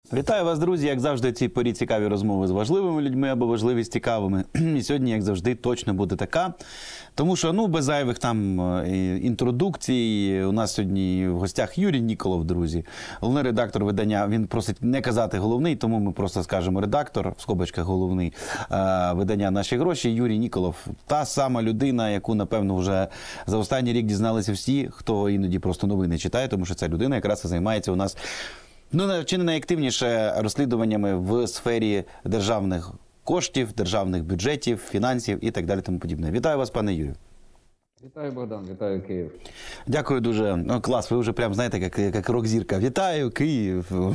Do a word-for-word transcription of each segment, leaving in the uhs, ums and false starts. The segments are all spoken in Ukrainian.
Вітаю вас, друзі! Як завжди, в цій порі цікаві розмови з важливими людьми або важливі з цікавими. І сьогодні, як завжди, точно буде така. Тому що, ну, без зайвих там інтродукцій, у нас сьогодні в гостях Юрій Ніколов, друзі. Головний редактор видання, він просить не казати головний, тому ми просто скажемо редактор, в скобочках головний, видання «Наші гроші». Юрій Ніколов. Та сама людина, яку, напевно, вже за останній рік дізналися всі, хто іноді просто новини читає, тому що ця людина якраз займається у нас Ну, чи не найактивніше розслідуваннями в сфері державних коштів, державних бюджетів, фінансів і так далі тому подібне. Вітаю вас, пане Юрію. Вітаю, Богдан, вітаю, Київ. Дякую дуже. Ну, клас, ви вже прям, знаєте, як, як рок-зірка. Вітаю, Київ. ну,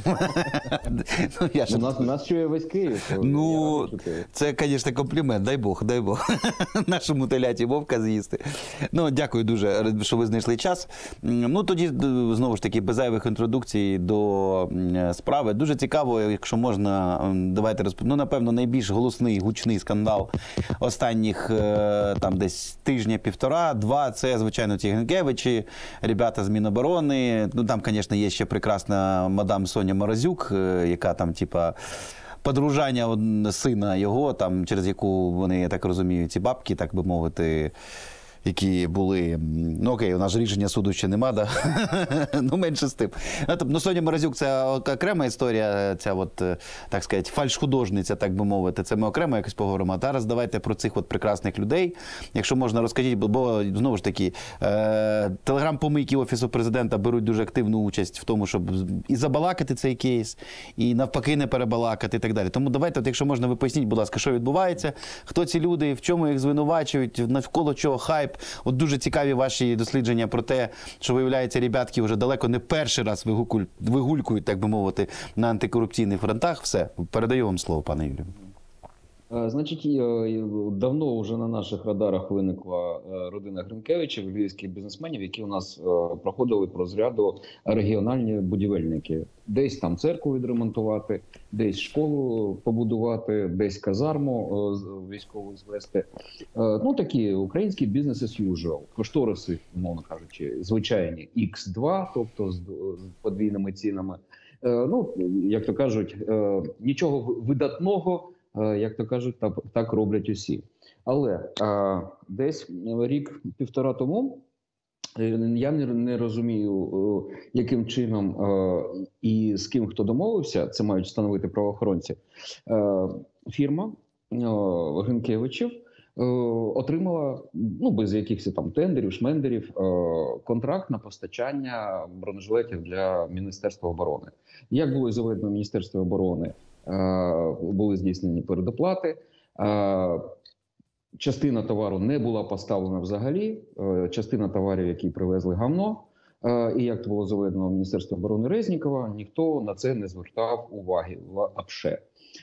я ж... у, нас, у нас чує весь Київ. Ну, це, звісно, комплімент. Дай Бог, дай Бог. Нашому теляті вовка з'їсти. Ну, дякую дуже, що ви знайшли час. Ну, тоді, знову ж таки, без зайвих інтродукцій до справи. Дуже цікаво, якщо можна, давайте розповідати. Ну, напевно, найбільш голосний, гучний скандал останніх там десь тижня-півтора. Два, це, звичайно, ті Гринкевичі, ребята з Міноборони. Ну, там, звісно, є ще прекрасна мадам Соня Морозюк, яка там, типа, подружання сина його, там, через яку вони, я так розумію, ці бабки, так би мовити, які були, ну окей, у нас ж рішення суду ще нема, да? ну менше з тим. Ну, Соня Морозюк – це окрема історія, ця от, так сказати, фальш-художниця, так би мовити, це ми окремо якось поговоримо. А зараз давайте про цих от прекрасних людей, якщо можна розкажіть, бо, знову ж таки, е телеграм-помийки Офісу Президента беруть дуже активну участь в тому, щоб і забалакати цей кейс, і навпаки не перебалакати і так далі. Тому давайте, от, якщо можна, ви поясніть, будь ласка, що відбувається, хто ці люди, в чому їх звинувачують, навколо чого хайп. От дуже цікаві ваші дослідження про те, що, виявляється, ребятки вже далеко не перший раз вигулькують, так би мовити, на антикорупційних фронтах. Все, передаю вам слово, пане Юрію. Значить, давно вже на наших радарах виникла родина Гринкевичів, львівських бізнесменів, які у нас проходили по розряду регіональні будівельники. Десь там церкву відремонтувати, десь школу побудувати, десь казарму військову звести. Ну, такі українські бізнес as usual. Кошториси, умовно кажучи, звичайні ікс два, тобто з подвійними цінами. Ну, як то кажуть, нічого видатного, як то кажуть, так, так роблять усі. Але а, десь рік-півтора тому, я не, не розумію, яким чином а, і з ким хто домовився, це мають встановити правоохоронці, а, фірма а, Гринкевичів а, отримала, ну, без якихось там тендерів, шмендерів, а, контракт на постачання бронежилетів для Міністерства оборони. Як було заведено Міністерство оборони? Були здійснені передоплати, частина товару не була поставлена взагалі, частина товарів, які привезли, гавно, і як було заведено Міністерство оборони Резнікова, ніхто на це не звертав уваги вообще.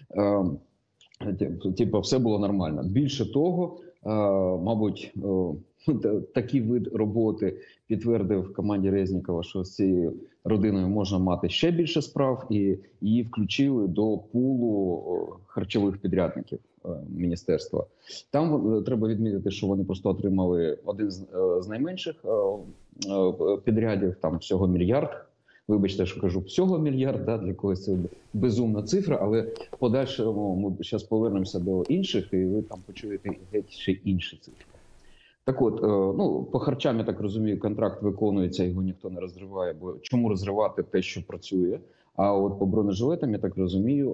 Типу, все було нормально. Більше того, мабуть, такий вид роботи підтвердив в команді Резнікова, що з цією родиною можна мати ще більше справ, і її включили до пулу харчових підрядників міністерства. Там треба відмітити, що вони просто отримали один з найменших підрядів, там всього мільярд. Вибачте, що кажу всього мільярд, да, для когось це безумна цифра, але в подальшому ми зараз повернемося до інших, і ви там почуєте геть ще інші цифри. Так от, ну, по харчам, я так розумію, контракт виконується, його ніхто не розриває, бо чому розривати те, що працює? А от по бронежилетам, я так розумію,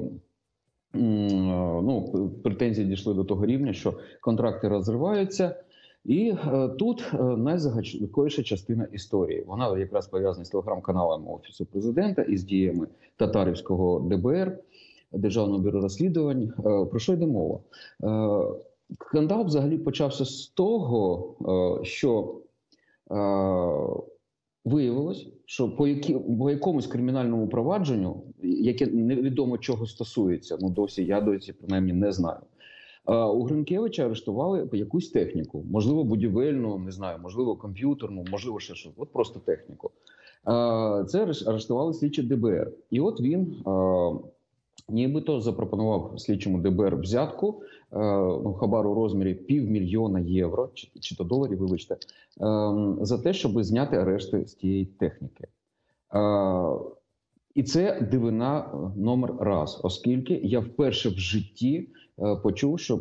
ну, претензії дійшли до того рівня, що контракти розриваються. І тут найзагадковіша частина історії. Вона якраз пов'язана з телеграм-каналами Офісу Президента і з діями татарівського де бе ер, Державного бюро розслідувань. Про що йде мова? Скандал взагалі почався з того, що виявилось, що по, які, по якомусь кримінальному провадженню, яке невідомо чого стосується, ну досі, я досі принаймні не знаю, у Гринкевича арештували якусь техніку, можливо будівельну, не знаю, можливо комп'ютерну, можливо ще щось, от просто техніку. Це арештували слідчі де бе ер. І от він нібито запропонував слідчому де бе ер взятку, ну, хабар у розмірі півмільйона євро, чи, чи то доларів, вибачте, за те, щоб зняти арешти з тієї техніки. І це дивина номер раз, оскільки я вперше в житті е, почув, щоб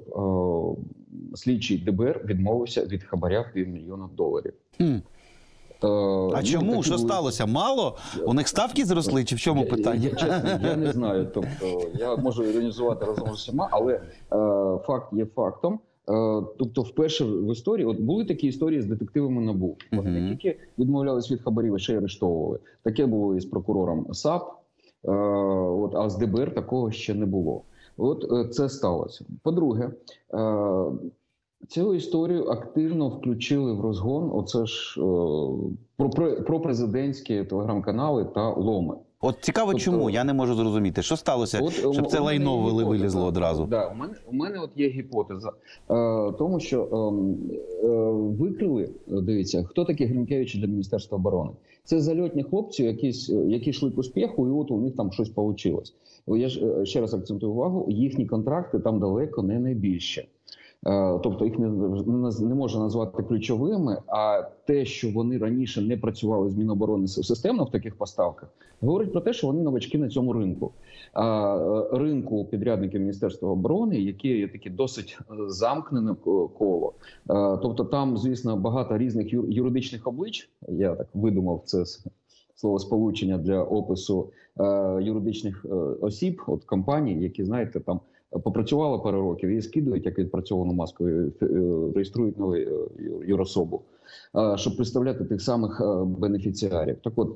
е, слідчий ДБР відмовився від хабаря в півмільйона доларів. Хм. Е, А ну, чому? Що були... сталося? Мало? У них ставки зросли, чи в чому я, питання? Я, я, чесно, я не знаю. Тобто, я можу іронізувати разом з усіма, але е, факт є фактом. Е, тобто, вперше в історії, от були такі історії з детективами НАБУ. Вони uh-huh. не тільки відмовлялись від хабарів, а ще й арештовували. Таке було і з прокурором САП, е, от, а з ДБР такого ще не було. От е, це сталося. По-друге, е, цю історію активно включили в розгон оце ж е, про, про президентські телеграм-канали та ломи. От цікаво, тобто, чому? Я не можу зрозуміти, що сталося, от, щоб це лайно вили, вилізло одразу. Да, у мене, у мене от є гіпотеза, е, тому що е, е, викрили, дивіться, хто такі Гринкевичі для Міністерства оборони. Це зальотні хлопці, якісь, які йшли к успіху, і от у них там щось вийшло. Я ж ще раз акцентую увагу, їхні контракти там далеко не найбільше. Тобто їх не, не можна назвати ключовими, а те, що вони раніше не працювали з Міноборони системно в таких поставках, говорить про те, що вони новачки на цьому ринку. А, ринку підрядників Міністерства оборони, які є такі досить замкнене коло. А, тобто там, звісно, багато різних юридичних облич, я так видумав це словосполучення для опису а, юридичних а, осіб, от компаній, які, знаєте, там попрацювала пару років, її скидують, як відпрацьовану маску, реєструють нову юрособу, щоб представляти тих самих бенефіціарів. Так от,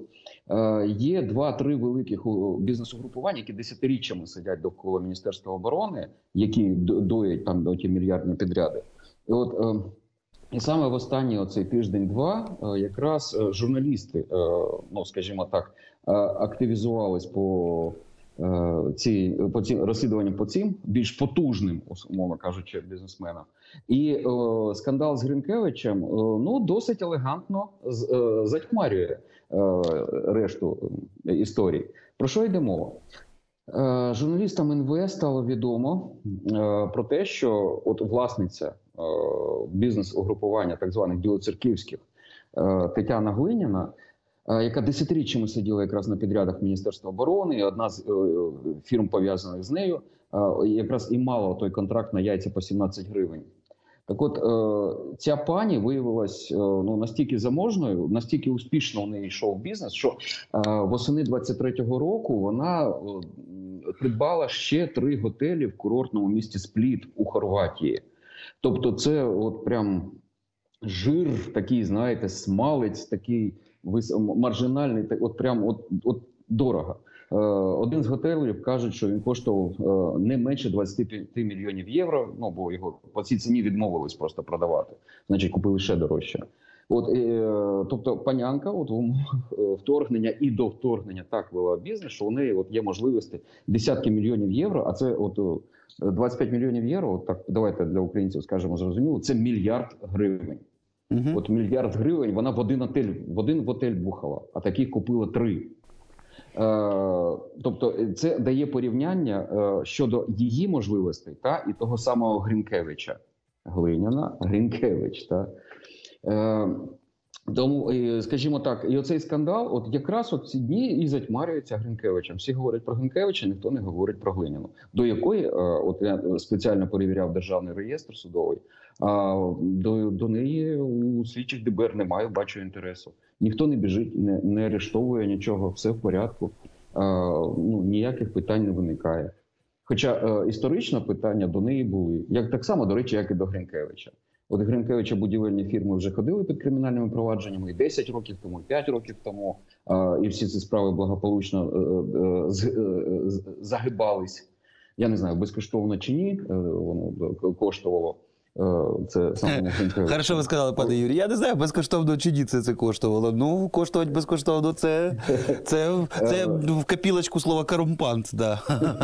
є два-три великих бізнес-угрупування, які десятиріччями сидять довкола Міністерства оборони, які доять там ті мільярдні підряди. І от і саме в останній оцей тиждень-два якраз журналісти, ну, скажімо так, активізувались по ці, по цим розслідуванням по цим більш потужним, умовно кажучи, бізнесменам. І о, скандал з Гринкевичем о, ну, досить елегантно з, о, затьмарює о, решту історії. Про що йде мова? Е, журналістам ен ве стало відомо е, про те, що от власниця е, бізнес-угрупування так званих білоцерківських е, Тетяна Глиняна, яка десятиріччями сиділа якраз на підрядах Міністерства оборони, і одна з фірм, пов'язаних з нею, якраз і мала той контракт на яйця по сімнадцять гривень. Так от, ця пані виявилась ну, настільки заможною, настільки успішно у неї йшов бізнес, що восени двадцять третього року вона придбала ще три готелі в курортному місті Спліт у Хорватії. Тобто це от прям жир такий, знаєте, смалець такий, маржинальний, от прям от, от дорого. Е, один з готелів кажуть, що він коштував е, не менше двадцять п'ять мільйонів євро, ну, бо його по цій ціні відмовились просто продавати. Значить, купили ще дорожче. От, е, тобто, панянка от, в вторгнення і до вторгнення так вела бізнес, що у неї от, є можливості десятки мільйонів євро, а це от, двадцять п'ять мільйонів євро, от, так, давайте для українців скажемо зрозуміло, це мільярд гривень. Uh-huh. От мільярд гривень вона в один готель, в один готель бухала, а таких купила три. Е, тобто це дає порівняння е, щодо її можливостей та і того самого Гринкевича. Глиняна, Гринкевич. Та. Е, тому, скажімо так, і оцей скандал, от якраз от ці дні і затьмарюється Гринкевичем. Всі говорять про Гринкевича, ніхто не говорить про Глиняну. До якої, от я спеціально перевіряв Державний реєстр судовий, а до, до неї у слідчих ДБР немає, бачу, інтересу. Ніхто не біжить, не, не арештовує нічого, все в порядку, а, ну, ніяких питань не виникає. Хоча е, історично питання до неї були, як так само, до речі, як і до Гринкевича. От Гринкевича будівельні фірми вже ходили під кримінальними провадженнями і десять років тому, і п'ять років тому, е, і всі ці справи благополучно е, е, з, е, загибались. Я не знаю, безкоштовно чи ні, е, воно коштувало. Це саме Хорошо ви сказали, пане Юрій. Я не знаю, безкоштовно чи ні це, це коштувало. Ну, коштувати безкоштовно це, це, це в копілочку слова корумпант, да.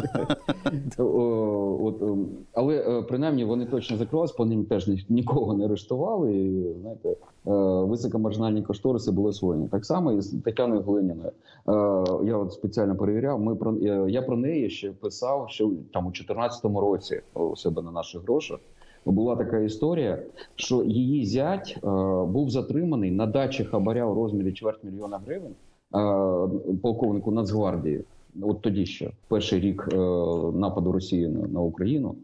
От, але принаймні вони точно закривалися, по ним теж нікого не арештували. І, знаєте, високомаржинальні кошториси були освоєні. Так само і з Тетяною Глиняною. Я от спеціально перевіряв, ми про, я про неї ще писав ще там у чотирнадцятому році у себе на наших грошах. Була така історія, що її зять е, був затриманий на дачі хабаря у розмірі чверть мільйона гривень полковнику Нацгвардії, от тоді ще, перший рік нападу Росії на Україну,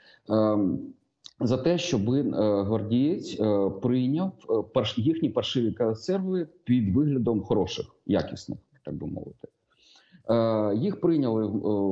за те, щоб гвардієць прийняв їхні паршиві консерви під виглядом хороших, якісних, так би мовити. Їх прийняли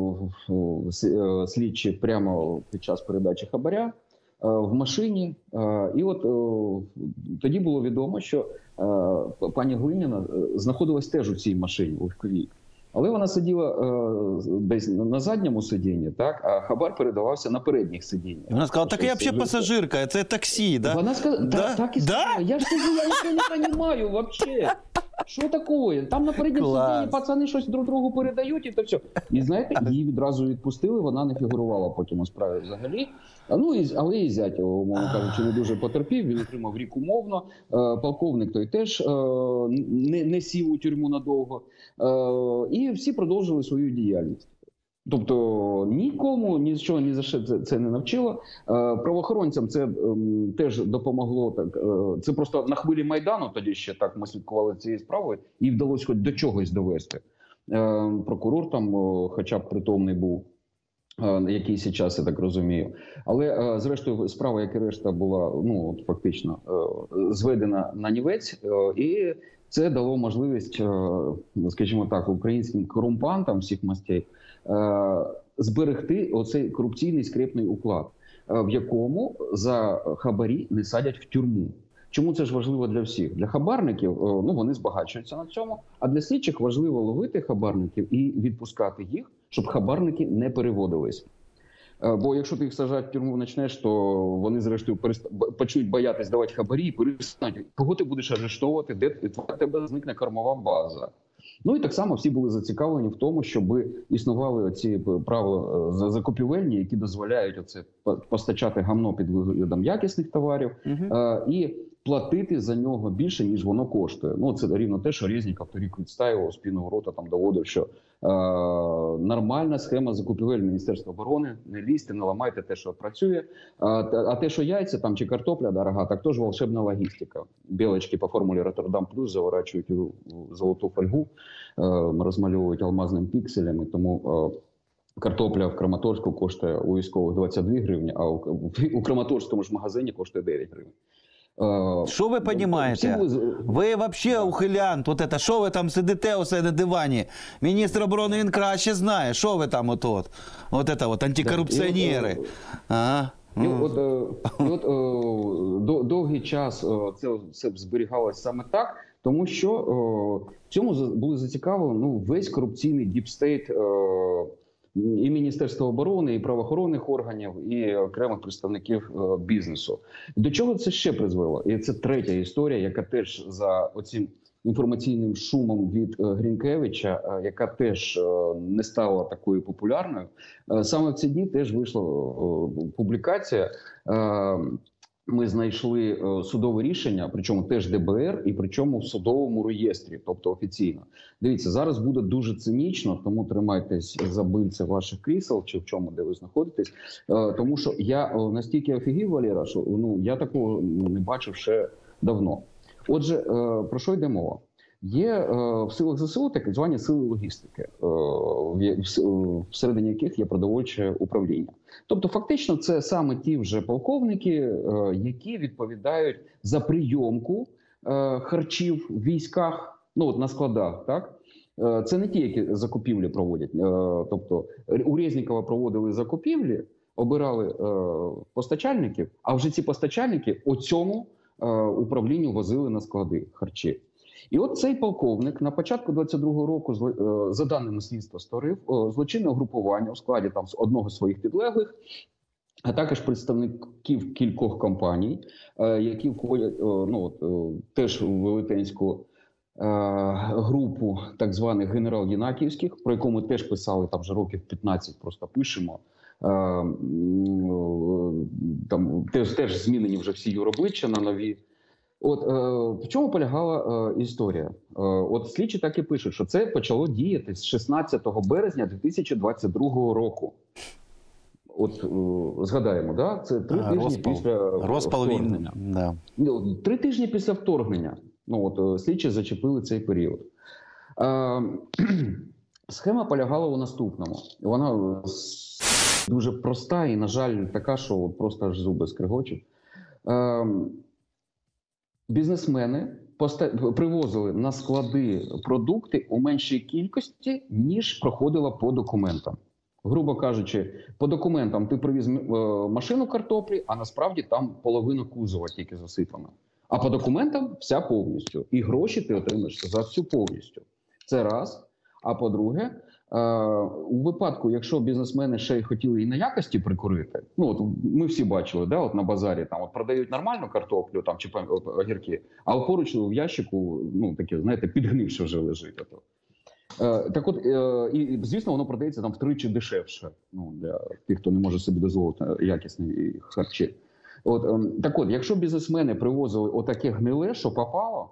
слідчі прямо під час передачі хабаря в машині. І от тоді було відомо, що пані Глиняна знаходилась теж у цій машині легковій. Але вона сиділа е, десь на задньому сидінні, так, а хабар передавався на передніх сидіннях. Вона сказала, так я взагалі пасажирка, це таксі, да? Вона сказала, да? так, так і сказала. Да? Я ж кажу, я нічого не розумію взагалі. Що таке? Там на передньому сидінні пацани щось друг другу передають і то все. І знаєте, її відразу відпустили, вона не фігурувала потім у справі взагалі. Ну, і, але і зять, умовно кажучи, не дуже потерпів, він отримав рік умовно. Полковник той теж не, не сів у тюрму надовго. І всі продовжили свою діяльність. Тобто нікому нічого ні за що це, це не навчило. Правоохоронцям це ем, теж допомогло. Так, е, це просто на хвилі Майдану тоді ще так ми слідкували цією справою і вдалося хоч до чогось довести. Е, прокурор там о, хоча б притомний був е, якийсь час, я так розумію. Але е, зрештою справа, як і решта, була ну, от, фактично е, зведена на нівець. Е, і це дало можливість, е, скажімо так, українським корумпантам всіх мастей зберегти оцей корупційний скрепний уклад, в якому за хабарі не садять в тюрму. Чому це ж важливо для всіх? Для хабарників, ну, вони збагачуються на цьому, а для слідчих важливо ловити хабарників і відпускати їх, щоб хабарники не переводились. Бо якщо ти їх сажати в тюрму почнеш, то вони зрештою перест... почнуть боятись давати хабарі і перестануть. Кого ти будеш арештовувати, де в тебе зникне кормова база. Ну і так само всі були зацікавлені в тому, щоб існували ці правила закупівельні, які дозволяють оце постачати гамно під виглядом якісних товарів uh-huh. а, і платити за нього більше, ніж воно коштує. Ну це рівно те, що Резніков торік відстаював, з піного рота там доводив, що а, нормальна схема закупівель Міністерства оборони, не лізьте, не ламайте те, що працює, а, а те, що яйця там чи картопля дорога, так теж волшебна логістика. Білочки по формулі Роттердам плюс заворачують у золоту фольгу, розмальовують алмазним пікселями, тому картопля в Краматорську коштує у військових двадцять дві гривні, а у Краматорському ж магазині коштує дев'ять гривень. Що ви розумієте? Ви взагалі ухилянт, от це, що ви там сидите усе на дивані? Міністр оборони, він краще знає, що ви там от от, от це от, антикорупціонери. Ага. І от, і от до, довгий час це все зберігалось саме так, тому що в цьому були зацікавлені ну, весь корупційний діпстейт і Міністерства оборони, і правоохоронних органів, і окремих представників бізнесу. До чого це ще призвело? І це третя історія, яка теж за оцим інформаційним шумом від Гринкевича, яка теж не стала такою популярною. Саме в ці дні теж вийшла публікація. Ми знайшли судове рішення, причому теж Де Бе Ер, і причому в судовому реєстрі, тобто офіційно. Дивіться, зараз буде дуже цинічно, тому тримайтесь за бильце ваших крісел, чи в чому, де ви знаходитесь. Тому що я настільки офігів, Валера, що ну, я такого не бачив ще давно. Отже, про що йде мова? Є в силах Зе Се У так звані сили логістики, всередині яких є продовольче управління. Тобто, фактично, це саме ті вже полковники, які відповідають за прийомку харчів в військах, ну от на складах, так? Це не ті, які закупівлі проводять. Тобто, у Резнікова проводили закупівлі, обирали постачальників, а вже ці постачальники у цьому управлінню возили на склади харчі. І от цей полковник на початку двадцять другого року, за даними слідства, створив злочинне угрупування у складі там одного з своїх підлеглих, а також представників кількох компаній, які входять ну, от, теж в велетенську групу так званих генерал-єнакіївських, про яку ми теж писали там вже років п'ятнадцять, просто пишемо. Там теж, теж змінені вже всі юробличчя на нові. От е, в чому полягала е, історія? Е, от слідчі так і пишуть, що це почало діяти з шістнадцятого березня дві тисячі двадцять другого року. От е, згадаємо, да? Це три а, тижні розпал. після розпал вторгнення. Да. Три тижні після вторгнення. Ну от слідчі зачепили цей період. Е, Схема полягала у наступному. Вона дуже проста і, на жаль, така, що от просто аж зуби скригочуть. Е, Бізнесмени привозили на склади продукти у меншій кількості, ніж проходило по документам. Грубо кажучи, по документам ти привіз машину картоплі, а насправді там половина кузова тільки засипана. А по документам вся повністю. І гроші ти отримаєш за всю повністю. Це раз. А по-друге, у випадку, якщо бізнесмени ще й хотіли і на якості прикурити, ну от ми всі бачили, да, от на базарі там от продають нормальну картоплю там чи огірки, а поруч в ящику, ну таке, знаєте, підгнивше вже лежить. Ото. Так от, і звісно, воно продається там втричі дешевше, ну для тих, хто не може собі дозволити якісні харчі. От так, от, якщо бізнесмени привозили отаке гниле, що попало,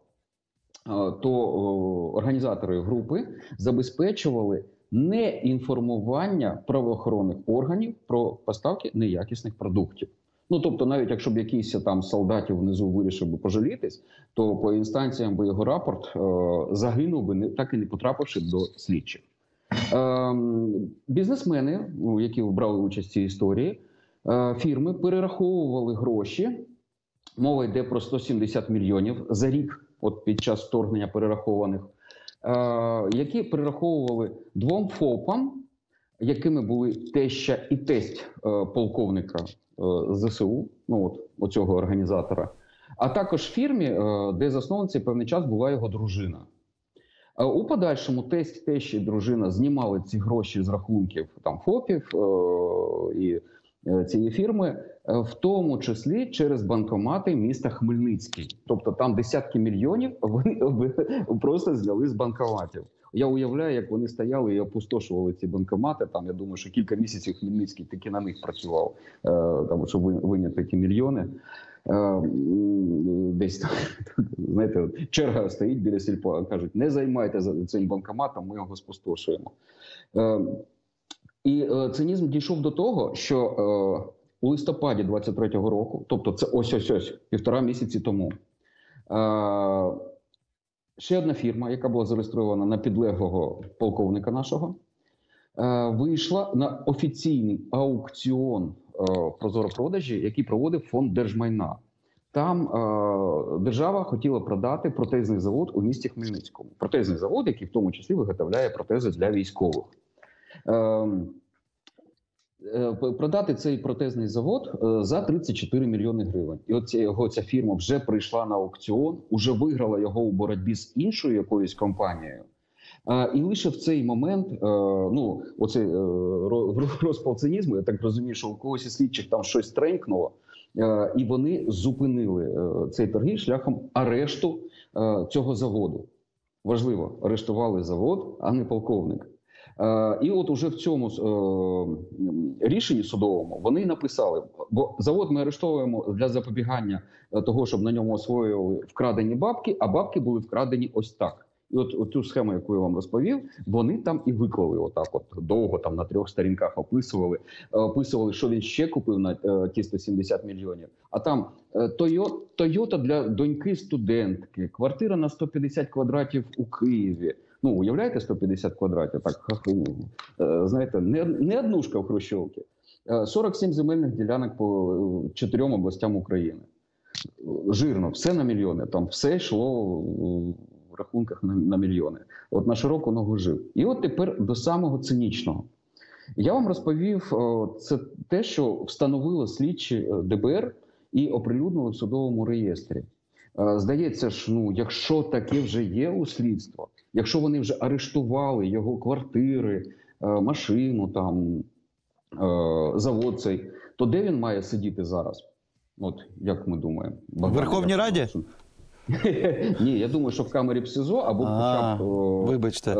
то організатори групи забезпечували неінформування правоохоронних органів про поставки неякісних продуктів. Ну, тобто, навіть якщо б якийсь там солдатів внизу вирішив би пожалітись, то по інстанціям би його рапорт е, загинув би, не, так і не потрапивши до слідчих. Е, бізнесмени, які брали участь в цій історії, е, фірми перераховували гроші, мова йде про сто сімдесят мільйонів за рік, от під час вторгнення перерахованих, е, які перераховували двом ФОПам, якими були теща і тесть е, полковника ЗСУ, ну от оцього організатора, а також фірмі, е, де засновницею певний час була його дружина. Е, у подальшому тесть, теща і дружина знімали ці гроші з рахунків там ФОПів е, і е, цієї фірми, е, в тому числі через банкомати міста Хмельницький. Тобто там десятки мільйонів вони просто зняли з банкоматів. Я уявляю, як вони стояли і опустошували ці банкомати. Там, я думаю, що кілька місяців Хмельницький таки на них працював, е, там, щоб виняти ті мільйони. Е, десь там, знаєте, черга стоїть біля сільпо, кажуть, не займайте цим банкоматом, ми його спустошуємо. Е, і е, цинізм дійшов до того, що е, у листопаді двадцять третього року, тобто це ось-ось-ось, півтора місяці тому, е, ще одна фірма, яка була зареєстрована на підлеглого полковника нашого, вийшла на офіційний аукціон прозоропродажі, який проводив фонд держмайна. Там держава хотіла продати протезний завод у місті Хмельницькому. Протезний завод, який в тому числі виготовляє протези для військових. Продати цей протезний завод за тридцять чотири мільйони гривень. І от його ця фірма вже прийшла на аукціон, вже виграла його у боротьбі з іншою якоюсь компанією. І лише в цей момент, ну, оцей розпал цинізму, я так розумію, що у когось із слідчих там щось тренькнуло, і вони зупинили цей торги шляхом арешту цього заводу. Важливо, арештували завод, а не полковник. І от уже в цьому е, рішенні судовому вони написали, бо завод ми арештовуємо для запобігання того, щоб на ньому освоювали вкрадені бабки, а бабки були вкрадені ось так. І от, от цю схему, яку я вам розповів, вони там і виклали отак от довго, там на трьох сторінках описували, описували, що він ще купив на е, ті сто сімдесят мільйонів. А там Тойота для доньки студентки, квартира на сто п'ятдесят квадратів у Києві. Ну, уявляєте, сто п'ятдесят квадратів, так, знаєте, не, не однушка в Хрущовці. сорок сім земельних ділянок по чотирьом областям України. Жирно, все на мільйони, там все йшло в рахунках на, на мільйони. От на широку ногу жив. І от тепер до самого цинічного. Я вам розповів, це те, що встановило слідчі ДБР і оприлюднили в судовому реєстрі. Здається ж, ну, якщо таке вже є у слідства, якщо вони вже арештували його квартири, машину, там, завод цей, то де він має сидіти зараз? От, як ми думаємо? У Верховній Раді? Ні, я думаю, що в камері ПСИЗО, або хоча б... Вибачте.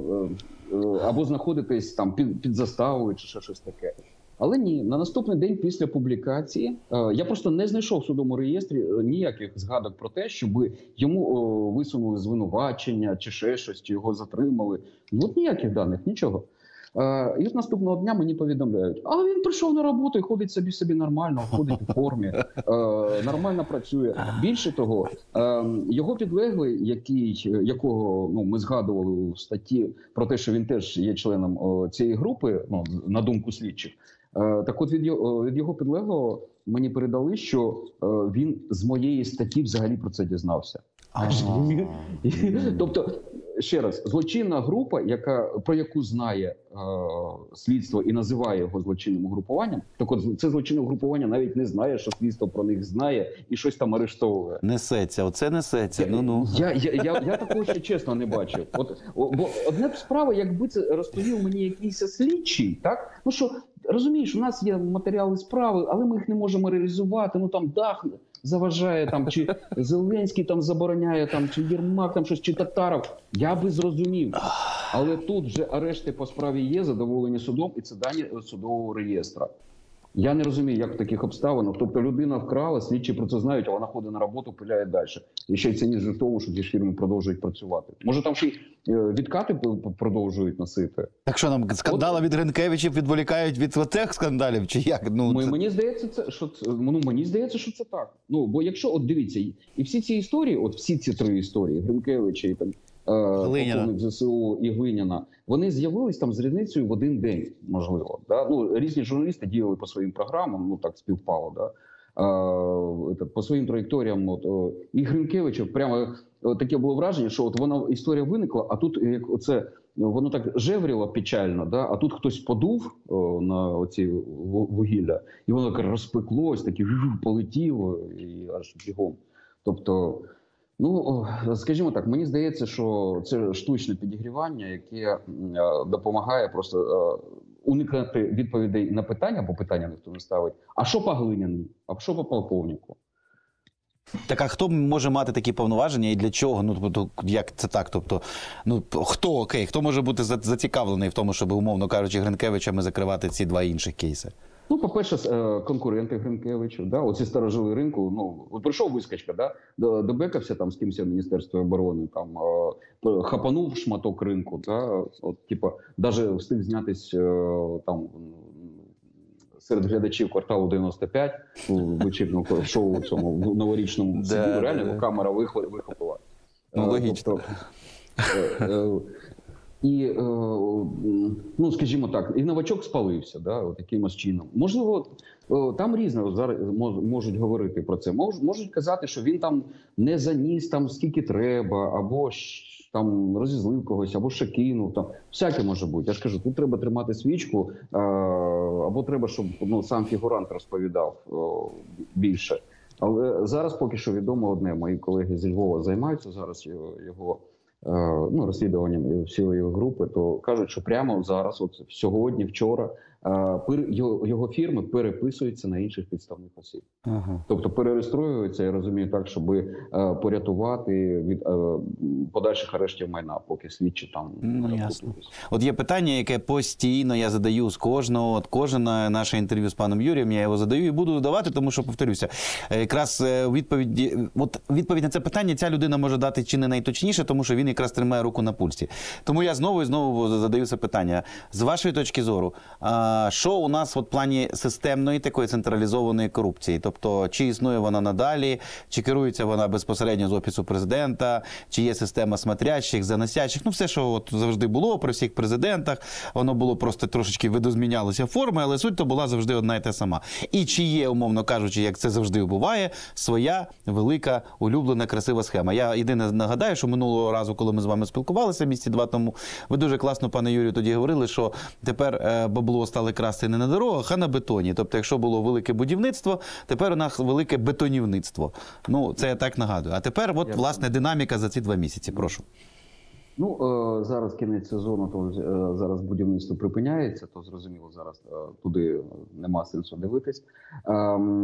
Або знаходитись там під, під заставою, чи ще щось таке. Але ні, на наступний день після публікації е, я просто не знайшов в судовому реєстрі ніяких згадок про те, щоб йому е, висунули звинувачення, чи ще щось, чи його затримали. Ну, от ніяких даних, нічого. Е, і от наступного дня мені повідомляють, а він прийшов на роботу і ходить собі собі нормально, ходить у формі, е, нормально працює. Більше того, е, його підлеглий, який, якого ну, ми згадували у статті про те, що він теж є членом о, цієї групи, ну, на думку слідчих, е, так от від його, від його підлеглого мені передали, що е, він з моєї статті взагалі про це дізнався. Тобто, ще раз, злочинна група, яка, про яку знає е, слідство і називає його злочинним угрупуванням, так от це злочинне угрупування навіть не знає, що слідство про них знає і щось там арештовує. Несеться, оце несеться, ну-ну. Я, я, я, я такого ще чесно не бачив. От, бо одне б справа, якби це розповів мені якийсь слідчий, так? Ну що, розумієш, у нас є матеріали справи, але ми їх не можемо реалізувати, ну там дах заважає, там, чи Зеленський там забороняє, там, чи Єрмак, там щось, чи Татаров. Я би зрозумів. Але тут вже арешти по справі є, задоволені судом, і це дані судового реєстра. Я не розумію, як в таких обставинах. Тобто людина вкрала, слідчі про це знають, а вона ходить на роботу, пиляє далі. І ще й цінніше в тому, що ці фірми продовжують працювати. Може там ще й відкати продовжують носити? Так що нам скандали від Гринкевичів відволікають від оцих скандалів, чи як? Ну, це... Мені здається, це, що це, ну, мені здається, що це так. Ну, бо якщо, от дивіться, і всі ці історії, от всі ці три історії, Гринкевича і там, полковник ЗСУ і Глиняна, вони з'явились там з різницею в один день, можливо. Да? Ну, різні журналісти діяли по своїм програмам, ну так співпало, да? а, по своїм траєкторіям. От, о, і Гринкевича прямо о, таке було враження, що от вона історія виникла, а тут як оце, воно так жевріло печально, да? А тут хтось подув о, на оці вугілля, і воно так розпеклось, таке полетіло і аж бігом. Тобто, ну, скажімо так, мені здається, що це штучне підігрівання, яке допомагає просто уникнути відповідей на питання, бо питання ніхто не ставить. А що по Глиняні? А що по полковнику? Так, а хто може мати такі повноваження і для чого? Ну, тобто, як це так? Тобто, ну, хто, окей, хто може бути зацікавлений в тому, щоб, умовно кажучи, Гринкевичами закривати ці два інших кейси? Ну, по-перше, конкуренти Гринкевичу, да, оці старожили ринку, ну, от прийшов вискочка, да, добекався там з кимось в Міністерстві оборони, там, хапанув шматок ринку, да, от, типа, даже встиг знятись там серед глядачів кварталу дев'яносто п'ять, у вечірньому шоу цьому, в новорічному сидів, реально камера вихопила. Ну, логічно. Тобто, і, ну, скажімо так, і новачок спалився, да, от якимось чином. Можливо, там різно зараз можуть говорити про це. Можуть казати, що він там не заніс там скільки треба, або там розізлив когось, або ще кинув. Там. Всяке може бути. Я ж кажу, тут треба тримати свічку, або треба, щоб ну, сам фігурант розповідав більше. Але зараз поки що відомо одне. Мої колеги зі Львова займаються зараз його, його ну, розслідуванням всієї його групи, то кажуть, що прямо зараз, от сьогодні, вчора, його, його фірми переписуються на інших підставних осіб. Ага. Тобто перереєструюються, я розумію, так, щоб порятувати від подальших арештів майна, поки слідчі там... Ну, ясно. От є питання, яке постійно я задаю з кожного, от кожне наше інтерв'ю з паном Юрієм, я його задаю і буду давати, тому що, повторюся, якраз відповідь, от відповідь на це питання ця людина може дати чи не найточніше, тому що він якраз тримає руку на пульсі. Тому я знову і знову задаю це питання. З вашої точки зору, що у нас в плані системної такої централізованої корупції? Тобто, чи існує вона надалі, чи керується вона безпосередньо з Офісу Президента, чи є система смотрящих, заносящих, ну все, що от завжди було при всіх президентах, воно було просто трошечки видозмінялося форми, але суть то була завжди одна і та сама. І чи є, умовно кажучи, як це завжди буває, своя велика, улюблена, красива схема. Я єдине нагадаю, що минулого разу, коли ми з вами спілкувалися місяці два тому, ви дуже класно, пане Юрію, тоді говорили, що тепер е, бабло стали красти не на дорогах, а на бетоні. Тобто, якщо було велике будівництво, тепер у нас велике бетонівництво. Ну, це я так нагадую. А тепер, от, власне, динаміка за ці два місяці. Прошу. Ну, е, зараз кінець сезону, то е, зараз будівництво припиняється, то зрозуміло, зараз е, туди нема сенсу дивитись. Е,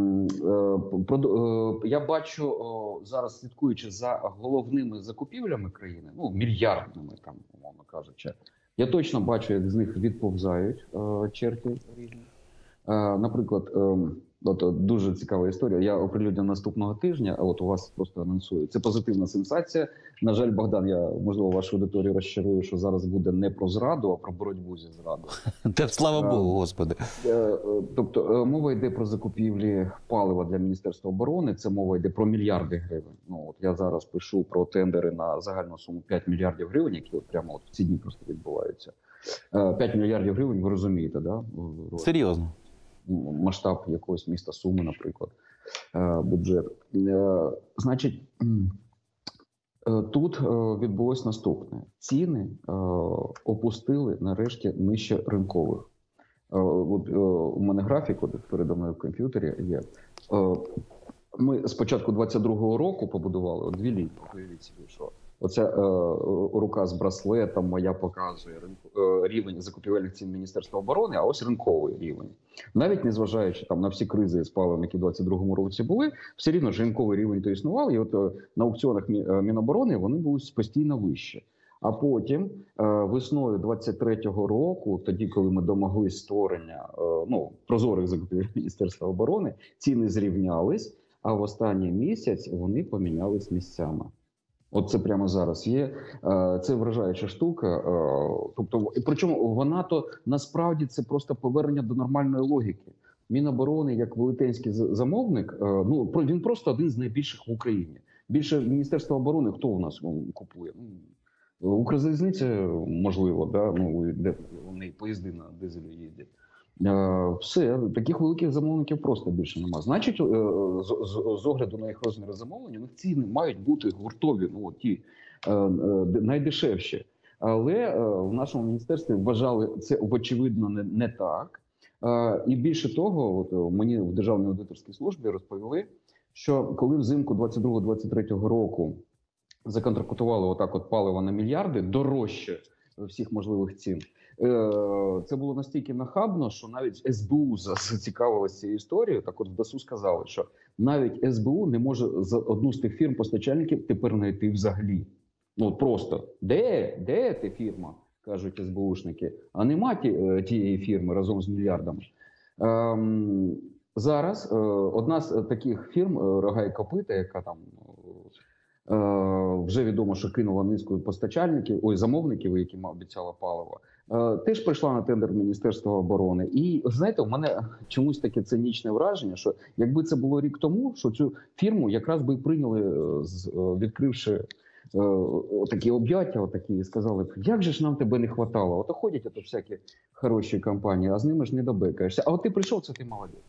е, про, е, я бачу, е, зараз слідкуючи за головними закупівлями країни, ну, мільярдними, там, умовно кажучи, я точно бачу, як з них відповзають е, черги різні. Е, наприклад, е, От, от дуже цікава історія. Я оприлюдню наступного тижня, а от у вас просто анонсую. Це позитивна сенсація. На жаль, Богдан, я, можливо, вашу аудиторію розчарую, що зараз буде не про зраду, а про боротьбу зі зрадою. Та слава Богу, Господи. Тобто мова йде про закупівлі палива для Міністерства оборони, це мова йде про мільярди гривень. Ну, от я зараз пишу про тендери на загальну суму п'ять мільярдів гривень, які от прямо от в ці дні просто відбуваються. п'ять мільярдів гривень, ви розумієте, да? Серйозно. Масштаб якогось міста Суми, наприклад, бюджет. Значить, тут відбулось наступне. Ціни опустили нарешті нижче ринкових. От у мене графік, от передо мною в комп'ютері є. Ми з початку двадцять другого року побудували от дві лінії, уявіть собі, що оця е, рука з браслетом моя показує ринку, е, рівень закупівельних цін Міністерства оборони, а ось ринковий рівень. Навіть незважаючи там на всі кризи з паливом, які в двадцять другому році були, все рівно ж ринковий рівень то існував, і от е, на аукціонах Міноборони вони були постійно вищі. А потім е, весною двадцять третього року, тоді, коли ми домоглись створення е, ну, прозорих закупівель Міністерства оборони, ціни зрівнялись, а в останній місяць вони помінялись місцями. От це прямо зараз є. Це вражаюча штука. Тобто, причому вона то насправді це просто повернення до нормальної логіки. Міноборони, як велетенський замовник, ну він просто один з найбільших в Україні. Більше Міністерства оборони хто у нас купує? Укрзалізниця, можливо, да? Ну, де вони поїзди на дизелю їздять. Все, таких великих замовників просто більше немає. Значить, з, з, з огляду на їх розміри замовлень, у них ціни мають бути гуртові, ну, ті найдешевші. Але в нашому міністерстві вважали це, очевидно, не, не так. І більше того, от мені в Державній аудиторській службі розповіли, що коли взимку двадцять другого двадцять третього року законтрактували отак от паливо на мільярди, дорожче всіх можливих цін, це було настільки нахабно, що навіть ес бе у зацікавилася цією історією. Так от в ДАСУ сказали, що навіть ес бе у не може за одну з тих фірм-постачальників тепер знайти взагалі. Ну от просто, де, де ти фірма, кажуть ес бе ушники, а нема ті, тієї фірми разом з мільярдами. Ем, зараз е, одна з таких фірм, Рога і Копита, яка там е, вже відомо, що кинула низку постачальників, ой, замовників, яким обіцяла паливо, теж прийшла на тендер Міністерства оборони. І, знаєте, у мене чомусь таке цинічне враження, що якби це було рік тому, що цю фірму якраз би прийняли, відкривши такі об'яття, отакі, і сказали б, як же ж нам тебе не хватало? Ото ходять ото всякі хороші компанії, а з ними ж не добекаєшся. А от ти прийшов, це ти молодець.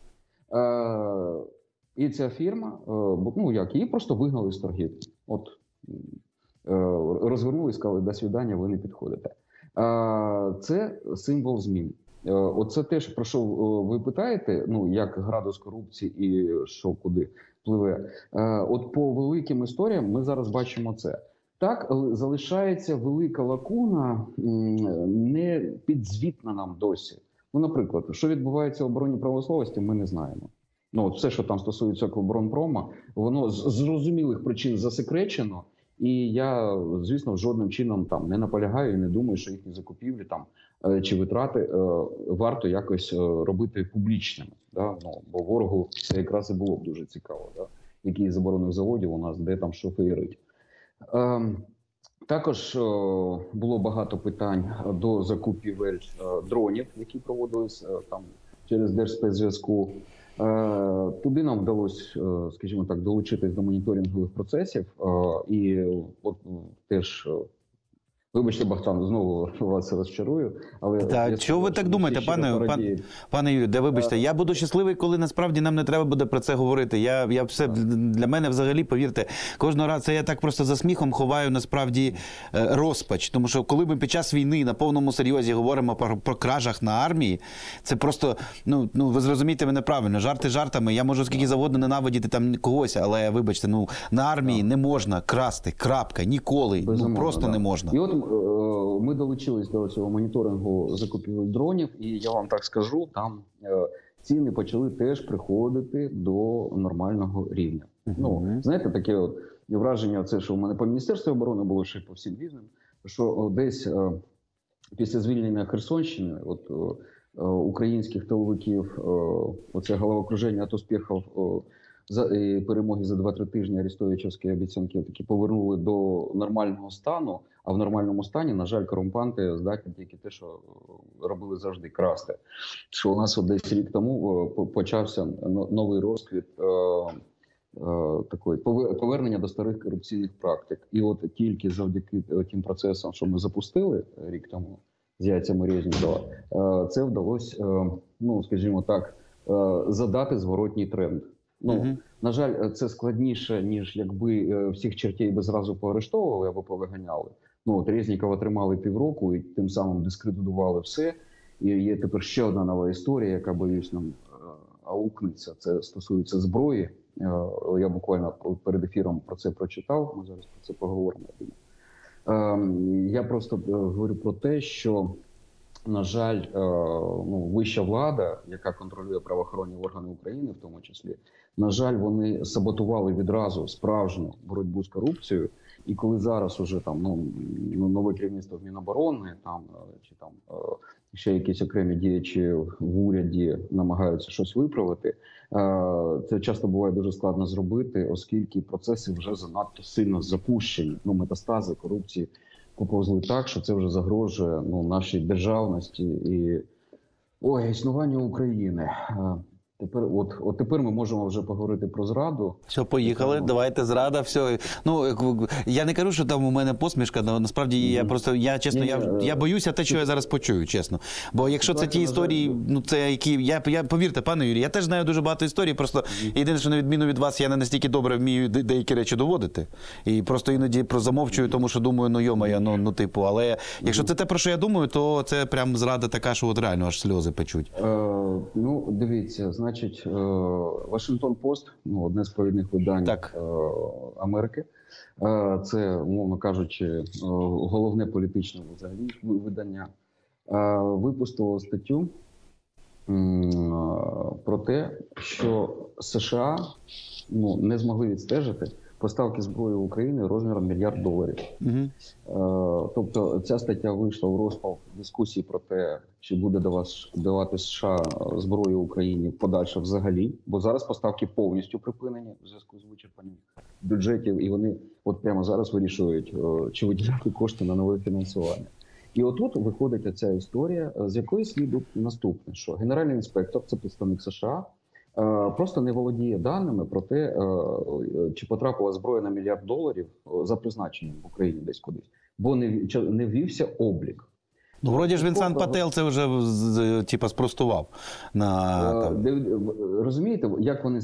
І ця фірма, ну як, її просто вигнали з торгів. От, розвернули і сказали, до свидання, ви не підходите. Це символ змін. Оце теж, про що ви питаєте, ну, як градус корупції і що куди пливе. От по великим історіям ми зараз бачимо це. Так, залишається велика лакуна, не підзвітна нам досі. Ну, наприклад, що відбувається в обороні промисловості, ми не знаємо. Ну, от все, що там стосується Укроборонпрома, воно з зрозумілих причин засекречено. І я, звісно, жодним чином там не наполягаю і не думаю, що їхні закупівлі там чи витрати е, варто якось робити публічними. Да? Ну, бо ворогу це якраз і було б дуже цікаво, да? Які з оборонних заводів у нас, де там що феєрить. Е, також е, було багато питань до закупівель е, дронів, які проводились е, там через Держспецзв'язку. Туди нам вдалося, скажімо так, долучитись до моніторингових процесів. І от теж, вибачте, Богдан, знову вас розчарую. Але так, чого ви так думаєте, пане, пан, пане Юрію, де вибачте, я буду щасливий, коли насправді нам не треба буде про це говорити. Я, я все, для мене взагалі, повірте, кожного разу це я так просто за сміхом ховаю насправді розпач. Тому що коли ми під час війни на повному серйозі говоримо про, про кражах на армії, це просто, ну, ну ви зрозумієте мене правильно, жарти жартами, я можу скільки завгодно ненавидіти там когось, але вибачте, ну на армії не можна красти, крапка, ніколи, ну просто не можна. І от ми долучились до цього моніторингу закупівель дронів, і я вам так скажу, там ціни почали теж приходити до нормального рівня. Uh-huh. Ну, знаєте, таке от враження, це, що в мене по Міністерству оборони було ще по всім різним, що десь після звільнення Херсонщини, от українських тиловиків, оце головокруження від успіхів за перемоги за два-три тижні арестовичівські обіцянки таки повернули до нормального стану, а в нормальному стані, на жаль, корумпанти здатні тільки те, що робили завжди красти. Що у нас от десь рік тому почався новий розквіт такої повернення до старих корупційних практик. І от тільки завдяки тим процесам, що ми запустили рік тому з яйцями Резнікова, це вдалося, ну, скажімо так, задати зворотній тренд. Ну, uh-huh. на жаль, це складніше, ніж якби всіх чертей би зразу поорештовували або повиганяли. Ну, от Резнікова тримали півроку і тим самим дискредитували все. І є тепер ще одна нова історія, яка, боюсь, нам аукнеться. Це стосується зброї. Я буквально перед ефіром про це прочитав, ми зараз про це поговоримо. Я просто говорю про те, що, на жаль, ну, вища влада, яка контролює правоохоронні органи України, в тому числі, на жаль, вони саботували відразу справжню боротьбу з корупцією. І коли зараз уже там, ну, нове керівництво в Міноборони, там, чи там ще якісь окремі діячі в уряді намагаються щось виправити, це часто буває дуже складно зробити, оскільки процеси вже занадто сильно запущені. Ну, метастази корупції поповзли так, що це вже загрожує, ну, нашій державності і ой, існуванню України. Тепер, от, от тепер ми можемо вже поговорити про зраду. Все, поїхали, Тому... давайте, зрада, все. Ну, я не кажу, що там у мене посмішка, але насправді mm-hmm. я просто, я чесно, я, я боюся те, що я зараз почую, чесно. Бо якщо це ті історії, ну, це які, я, я, повірте, пане Юрій, я теж знаю дуже багато історій, просто mm-hmm. єдине, що на відміну від вас, я не настільки добре вмію деякі речі доводити. І просто іноді прозамовчую, тому що думаю, ну, йомая, ну, ну, типу, але mm-hmm. якщо це те, про що я думаю, то це прям зрада така, що от реально аж сльози печуть. Uh, ну, дивіться, Значить, Вашингтон Пост, ну, одне з провідних видань так. Америки, це, умовно кажучи, головне політичне взагалі видання, випустило статтю про те, що США, ну, не змогли відстежити поставки зброї в Україну розміром мільярд доларів. Угу. Тобто ця стаття вийшла в розпал дискусії про те, чи буде до вас давати США зброю Україні подальше взагалі, бо зараз поставки повністю припинені в зв'язку з вичерпанням бюджетів, і вони от прямо зараз вирішують, чи виділяти кошти на нове фінансування. І отут виходить ця історія, з якої слідує наступне, що генеральний інспектор, це представник США, просто не володіє даними про те, чи потрапила зброя на мільярд доларів за призначенням в Україні десь кудись, бо не, не ввівся облік. Ну, вроді ж Вінсан Патель це вже типа спростував. На, там. Розумієте, як вони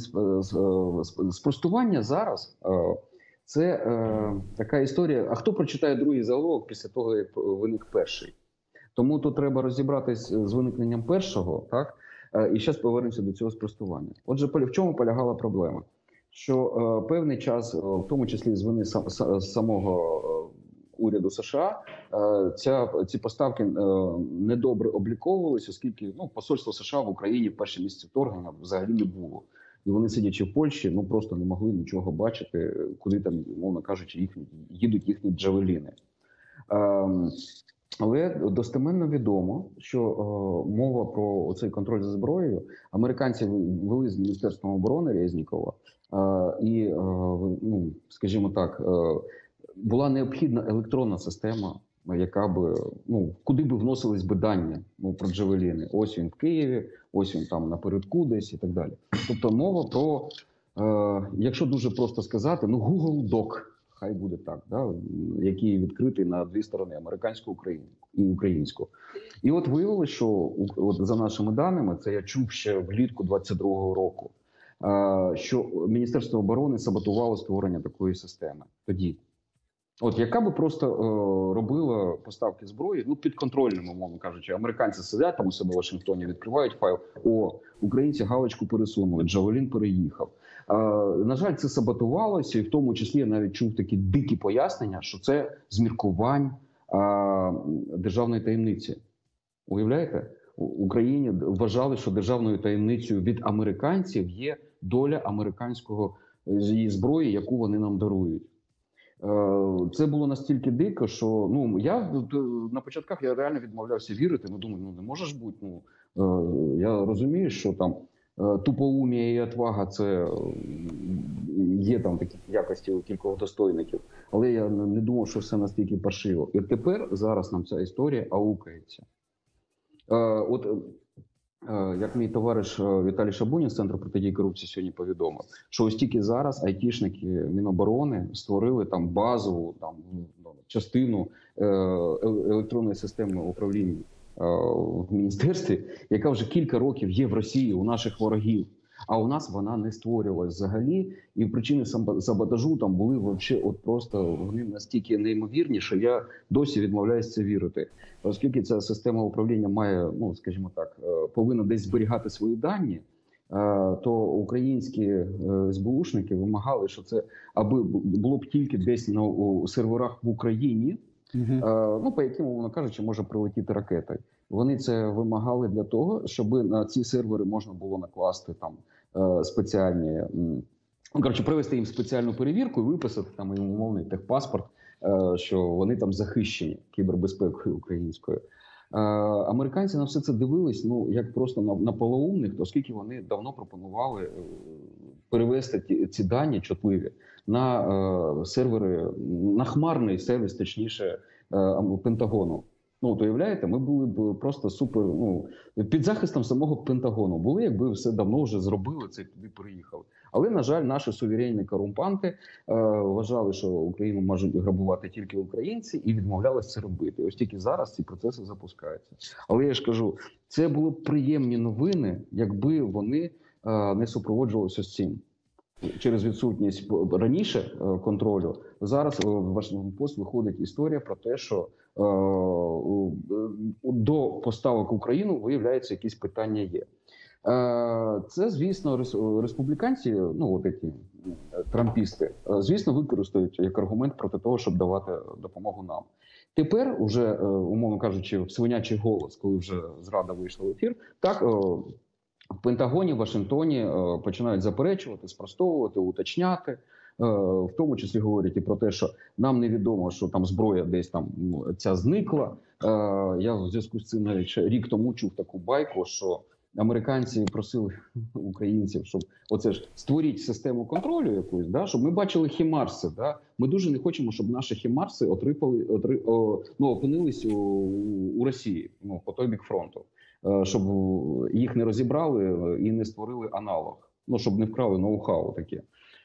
спростування зараз, це е, така історія, а хто прочитає другий заголовок після того, як виник перший? Тому тут треба розібратись з виникненням першого, так? І зараз повернемося до цього спростування. Отже, в чому полягала проблема? Що е, певний час, в тому числі з вини сам, самого уряду США, е, ця, ці поставки е, недобре обліковувалися, оскільки, ну, посольство США в Україні в перше місце вторгнення взагалі не було. І вони, сидячи в Польщі, ну просто не могли нічого бачити, куди там, мовно кажучи, їхні, їдуть їхні джавеліни. Е, Але достеменно відомо, що е, мова про цей контроль за зброєю американці вели з Міністерством оборони Резнікова, е, і, е, ну, скажімо так, е, була необхідна електронна система, яка би, ну, куди би вносились би дані, ну, про джавеліни. Ось він в Києві, ось він там напередку десь і так далі. Тобто мова про, е, якщо дуже просто сказати, ну, Google Doc. Хай буде так, да, який відкритий на дві сторони, американську і українську. І от виявилося, що от за нашими даними, це я чув ще влітку двадцять другого року, що Міністерство оборони саботувало створення такої системи тоді. От яка би просто е, робила поставки зброї, ну, підконтрольними, умовно кажучи. Американці сидять там у себе в Вашингтоні, відкривають файл, о, українці галочку пересунули, Джавелін переїхав. Е, на жаль, це саботувалося, і в тому числі я навіть чув такі дикі пояснення, що це з міркувань е, державної таємниці. Уявляєте? В Україні вважали, що державною таємницею від американців є доля американського її зброї, яку вони нам дарують. Це було настільки дико, що ну я на початках я реально відмовлявся вірити. Ну думаю, ну не може ж бути. Ну я розумію, що там тупоумія і отвага це є там такі якості у кількох достойників, але я не думав, що все настільки паршиво. І тепер зараз нам ця історія аукається. От як мій товариш Віталій Шабунін з Центру протидії корупції сьогодні повідомив, що ось тільки зараз айтішники Міноборони створили там базову там частину електронної системи управління в міністерстві, яка вже кілька років є в Росії у наших ворогів, а у нас вона не створювалась взагалі. І причини саботажу там були вообще от просто вони настільки неймовірні, що я досі відмовляюся це вірити. Оскільки ця система управління має, ну скажімо так, повинна десь зберігати свої дані, то українські СБУшники вимагали, що це аби було б тільки десь на у серверах в Україні, uh-huh. ну по яким, мовно кажучи, може прилетіти ракети. Вони це вимагали для того, щоб на ці сервери можна було накласти там спеціальні, ну, коротше, провести їм спеціальну перевірку і виписати там їм умовний техпаспорт, що вони там захищені кібербезпекою українською. Американці на все це дивились, ну як просто на, на полоумних, оскільки вони давно пропонували перевести ті, ці дані чутливі на е, сервери, на хмарний сервіс, точніше, е, Пентагону. Ну, от уявляєте, ми були б просто супер, ну, під захистом самого Пентагону були, якби все давно вже зробили це і туди приїхали. Але, на жаль, наші суверенні корумпанти е, вважали, що Україну можуть грабувати тільки українці і відмовлялися це робити. Ось тільки зараз ці процеси запускаються. Але я ж кажу, це були б приємні новини, якби вони е, не супроводжувалися з цим. Через відсутність раніше контролю, зараз в Вашингтон Пост виходить історія про те, що е, до поставок в Україну, виявляється, якісь питання є. Е, це, звісно, республіканці, ну, от ці трампісти, звісно, використають як аргумент проти того, щоб давати допомогу нам. Тепер, уже, умовно кажучи, в свинячий голос, коли вже зрада вийшла в ефір, так, в Пентагоні, в Вашингтоні е, починають заперечувати, спростовувати, уточняти. Е, в тому числі говорять і про те, що нам невідомо, що там зброя десь там ця зникла. Е, я в зв'язку з цим навіть ще рік тому чув таку байку, що американці просили українців, щоб оце ж створіть систему контролю якусь, да, щоб ми бачили хімарси. Да? Ми дуже не хочемо, щоб наші хімарси отрипали, отри, о, ну, опинились у, у Росії, ну, по той бік фронту. Щоб їх не розібрали і не створили аналог. Ну, щоб не вкрали ноу-хау таке.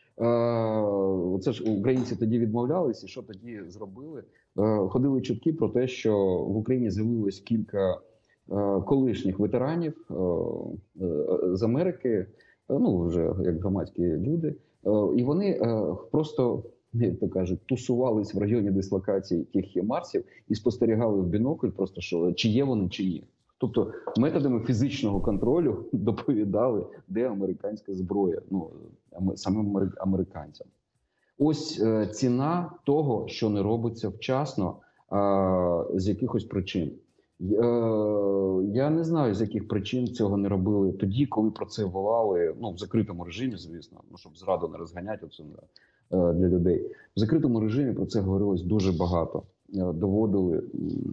Це ж українці тоді відмовлялися, і що тоді зробили? Ходили чутки про те, що в Україні з'явилось кілька колишніх ветеранів з Америки, ну, вже як громадські люди, і вони просто, як то кажуть, тусувались в районі дислокації тих хімарсів і спостерігали в бінокль просто, що чи є вони, чи ні. Тобто методами фізичного контролю доповідали, де американська зброя, ну, самим американцям. Ось е, ціна того, що не робиться вчасно, е, з якихось причин. Е, я не знаю, з яких причин цього не робили тоді, коли про це волали, ну, в закритому режимі, звісно, ну, щоб зраду не розганяти оце, е, для людей. В закритому режимі про це говорилось дуже багато. Е, доводили...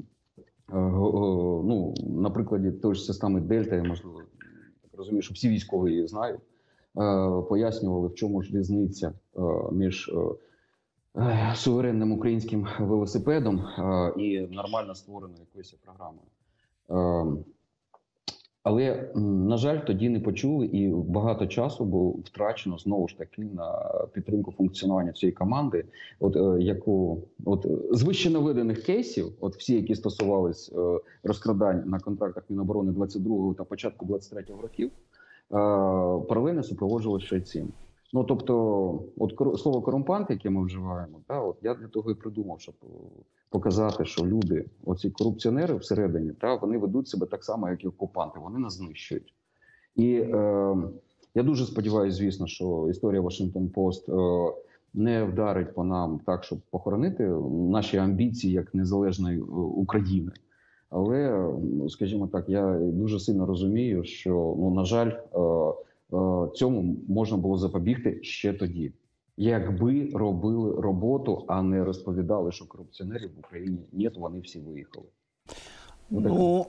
Ну, на прикладі тої ж системи Дельта, я, можливо, так розумію, що всі військові її знають, пояснювали, в чому ж різниця між суверенним українським велосипедом і нормально створеною якоюсь програмою. Але, на жаль, тоді не почули, і багато часу було втрачено, знову ж таки, на підтримку функціонування цієї команди, от, яку, от, з вище наведених кейсів, от всі, які стосувались е, розкрадань на контрактах Міноборони двадцять другого та початку двадцять третього років, е, паралельно супроводжувалися ще й цим. Ну, тобто, от слово корумпант, яке ми вживаємо, та, от я для того і придумав, щоб показати, що люди, оці корупціонери всередині, та, вони ведуть себе так само, як і окупанти, вони нас знищують. І е, я дуже сподіваюся, звісно, що історія Вашингтон Пост е, не вдарить по нам так, щоб похоронити наші амбіції як незалежної України. Але, скажімо так, я дуже сильно розумію, що, ну, на жаль, е, цьому можна було запобігти ще тоді. якби робили роботу, а не розповідали, що корупціонерів в Україні нет, вони всі виїхали. Ну,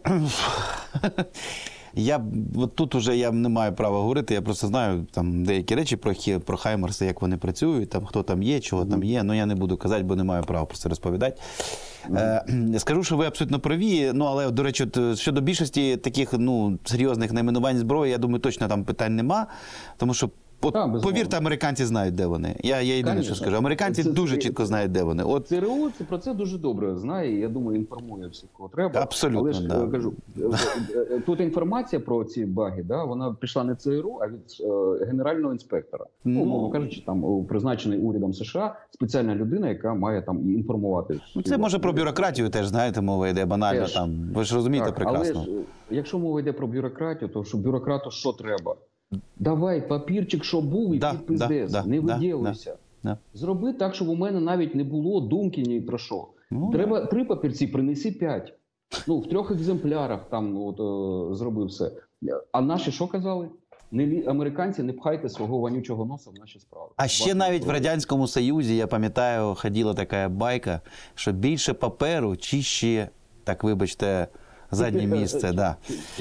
я от тут уже я не маю права говорити, я просто знаю там деякі речі про, про Хаймерси, як вони працюють, там, хто там є, чого mm-hmm. там є, ну я не буду казати, бо не маю права про це розповідати. Mm-hmm. Е, скажу, що ви абсолютно праві, ну але, до речі, от, щодо більшості таких ну, серйозних найменувань зброї, я думаю, точно там питань нема, тому що От, а, повірте, американці знають, де вони. Я, я єдине, що скажу. Американці це, дуже це, чітко знають, де вони. От... ЦРУ це, про це дуже добре знає, я думаю, інформує всіх, кого треба. Абсолютно, але ж, да. кажу, тут інформація про ці баги, да, вона прийшла не ЦРУ, а від е, генерального інспектора. Ну, умовно кажучи, там призначений урядом США спеціальна людина, яка має там інформувати. Ну, це може про бюрократію теж, знаєте, мова йде банально теж. Там. Ви ж розумієте так, прекрасно. Але ж, якщо мова йде про бюрократію, то що бюрократу що треба? Давай папірчик, що був, і да, підпиздець, да, не да, виділуйся. Да, да. Зроби так, щоб у мене навіть не було думки ні про що. Ну, треба три папірці, принеси п'ять. Ну, в трьох екземплярах там от, о, зроби все. А наші що казали? Не, американці, не пхайте свого вонючого носа в наші справи. А ще навіть в Радянському Союзі, я пам'ятаю, ходила така байка, що більше паперу, чи ще, так вибачте, заднє місце, да.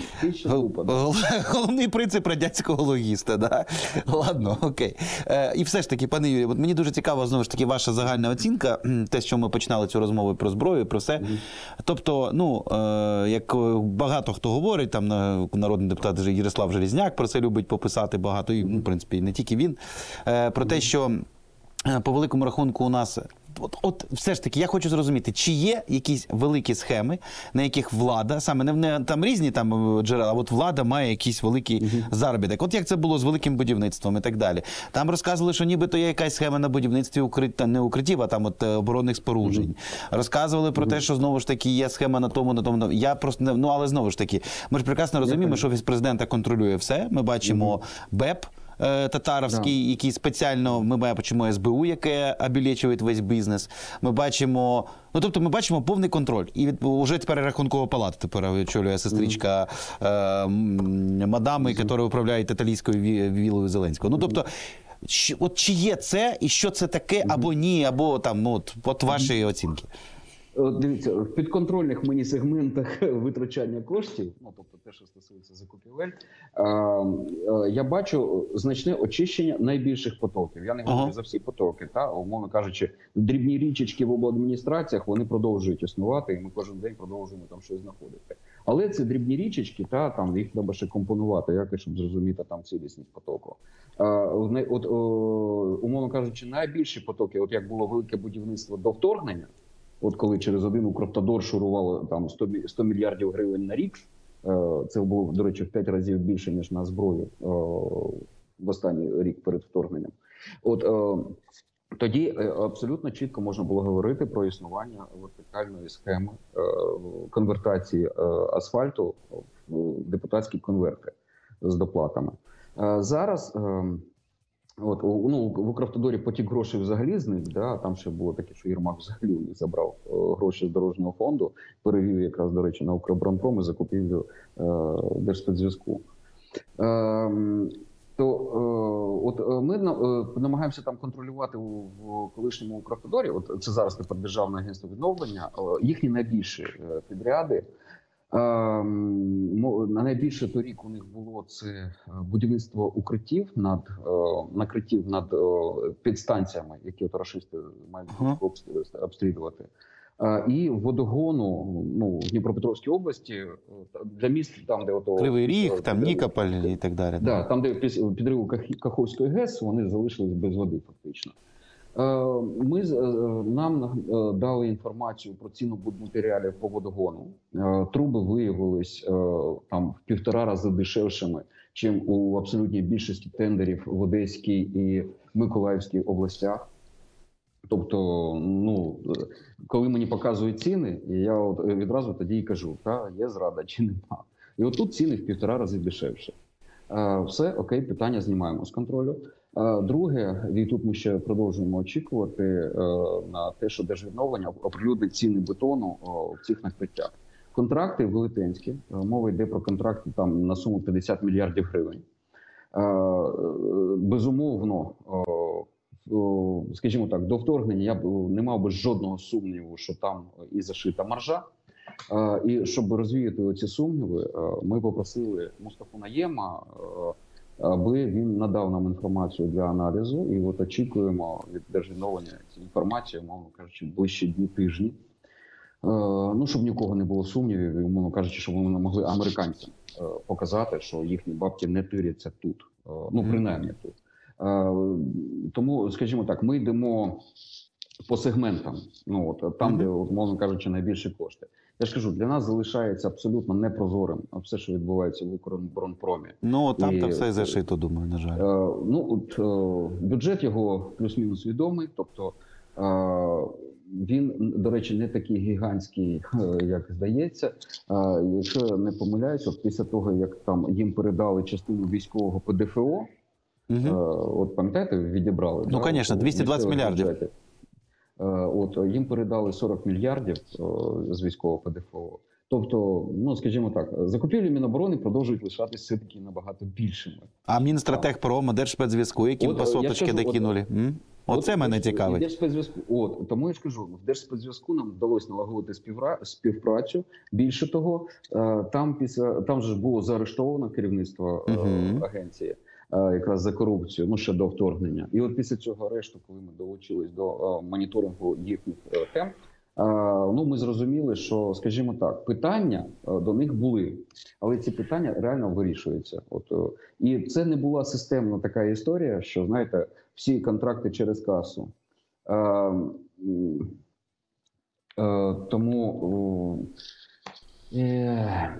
Головний принцип радянського логіста, да. Ладно, окей. Е, і все ж таки, пане Юрію, от мені дуже цікаво, знову ж таки, ваша загальна оцінка, те, що ми починали цю розмову про зброю, про все. Mm-hmm. Тобто, ну, е, як багато хто говорить, там народний депутат Ярослав Железняк про це любить пописати багато, і, ну, в принципі, не тільки він, е, про те, що по великому рахунку у нас, от, от все ж таки, я хочу зрозуміти, чи є якісь великі схеми, на яких влада, саме не, не там різні там джерела, а от влада має якийсь великий uh-huh. заробіток. От як це було з великим будівництвом і так далі. Там розказували, що нібито є якась схема на будівництві укриття, не укриттів, а там от оборонних споруджень. Uh-huh. Розказували про uh-huh. те, що знову ж таки є схема на тому, на тому. Я просто не, ну але знову ж таки, ми ж прекрасно розуміємо, що Офіс президента контролює все. Ми бачимо uh-huh. БЕП татарський, да. який спеціально, ми бачимо ес бе у, яке обілечує весь бізнес. Ми бачимо, ну тобто ми бачимо повний контроль. І від, вже тепер Рахункова палата тепер очолює сестричка mm. е, мадами, mm. яка управляє італійською вілою Зеленського. Ну тобто, чи, от чи є це, і що це таке, mm. або ні, або там, ну, от, от ваші mm. оцінки. Дивіться, в підконтрольних мені сегментах витрачання коштів, ну, тобто те, що стосується закупівель, я бачу значне очищення найбільших потоків. Я не говорю ага. за всі потоки, та, умовно кажучи, дрібні річечки в обладміністраціях, вони продовжують існувати, і ми кожен день продовжуємо там щось знаходити. Але це дрібні річечки, та, там, їх треба ще компонувати, якось, щоб зрозуміти там цілісність потоку. От, умовно кажучи, найбільші потоки, от як було велике будівництво до вторгнення, от коли через один Укравтодор шурувало там сто мільярдів гривень на рік, це було, до речі, в п'ять разів більше, ніж на зброю в останній рік перед вторгненням. От тоді абсолютно чітко можна було говорити про існування вертикальної схеми конвертації асфальту в депутатські конверти з доплатами. Зараз От, ну, в Укравтодорі потік грошей взагалі зник, да, там ще було таке, що Єрмак взагалі у них забрав е, гроші з дорожнього фонду, перевів якраз, до речі, на Укроборонпром і закупівлю е, Держспецзв'язку. Е, то е, от ми е, намагаємося там контролювати у, в колишньому Укравтодорі, от це зараз тепер Державне агентство відновлення, е, їхні найбільші е, підряди. На найбільше торік у них було це будівництво укриттів над накриттів над підстанціями, які от рашисти мають обстрілювати. І водогону, ну, в Дніпропетровській області, для міст, там, де ото Кривий Ріг, там Нікополь і так далі. Да, там, де після підриву Каховської ГЕС, вони залишились без води фактично. Ми, нам дали інформацію про ціну будматеріалів по водогону. Труби виявились там в півтора рази дешевшими, чим у абсолютній більшості тендерів в Одеській і Миколаївській областях. Тобто, ну, коли мені показують ціни, я от відразу тоді і кажу, та, є зрада чи нема. І отут ціни в півтора рази дешевше. Все, окей, питання знімаємо з контролю. Друге, і тут ми ще продовжуємо очікувати на те, що Держвідновлення оприлюднить ціни бетону в цих накриттях. Контракти велетенські, мова йде про контракти там на суму п'ятдесят мільярдів гривень. Безумовно, о, скажімо так, до вторгнення я б не мав би жодного сумніву, що там і зашита маржа. Е, І щоб розвіяти ці сумніви, е, ми попросили Мустафу Наєма, е, аби він надав нам інформацію для аналізу. І от очікуємо від Держвідновлення цієї інформації, мовно кажучи, ближче дні, тижні. Е, Ну, щоб нікого не було сумнівів, і, умовно кажучи, щоб вони могли американцям е, показати, що їхні бабки не тиряться тут. Е, Ну, принаймні тут. Е, Тому, скажімо так, ми йдемо по сегментам, ну от там, де, от, мовно кажучи, найбільші кошти. Я ж кажу, для нас залишається абсолютно непрозорим все, що відбувається в Укроборонпромі. Ну, там І, то все і зашито, думаю, на жаль. Е, ну, от е, бюджет його плюс-мінус відомий, тобто е, він, до речі, не такий гігантський, е, як здається. Е, якщо я не помиляюся, от після того, як там їм передали частину військового Пе Де Фе О, Угу. е, от пам'ятаєте, відібрали? Ну, да, звісно, от, двісті двадцять місцевих мільярдів. бюджетів. От їм передали сорок мільярдів з військового Пе Де Фе О. Тобто, ну скажімо так, закупівлі Міноборони продовжують лишатися все-таки набагато більшими. А Мінстратегпром, Держспецзв'язку, яким От, по я соточки скажу, докинули? М? Оце от, мене от, цікавить. Держспецзв'язку, от тому я ж кажу, в Держспецзв'язку нам вдалося налагодити співра... співпрацю. Більше того, там після там же ж було заарештовано керівництво Угу. агенції. Якраз за корупцію, ну ще до вторгнення. І от після цього арешту, коли ми долучились до uh, моніторингу їхніх uh, тем, uh, ну ми зрозуміли, що, скажімо так, питання uh, до них були, але ці питання реально вирішуються. От uh, і це не була системна така історія, що знаєте, всі контракти через касу. Uh, uh, тому uh, yeah.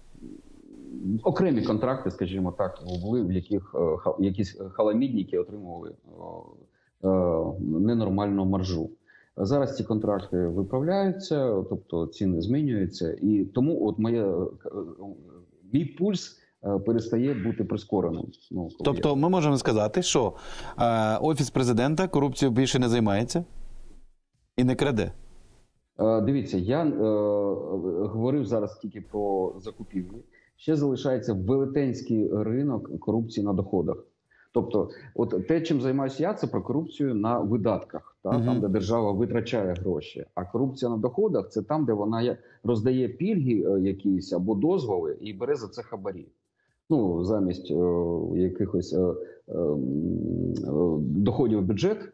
окремі контракти, скажімо так, були, в яких е, якісь халамідники отримували е, е, ненормальну маржу. Зараз ці контракти виправляються, тобто ціни змінюються, і тому от моє, мій пульс е, перестає бути прискореним. Ну, тобто я... ми можемо сказати, що е, Офіс Президента корупцією більше не займається і не краде? Е, дивіться, я е, говорив зараз тільки про закупівлі. Ще залишається велетенський ринок корупції на доходах. Тобто, от те, чим займаюся я, це про корупцію на видатках, та, uh-huh. там, де держава витрачає гроші. А корупція на доходах – це там, де вона роздає пільги якісь або дозволи і бере за це хабарі. Ну, замість о, якихось о, о, доходів в бюджет,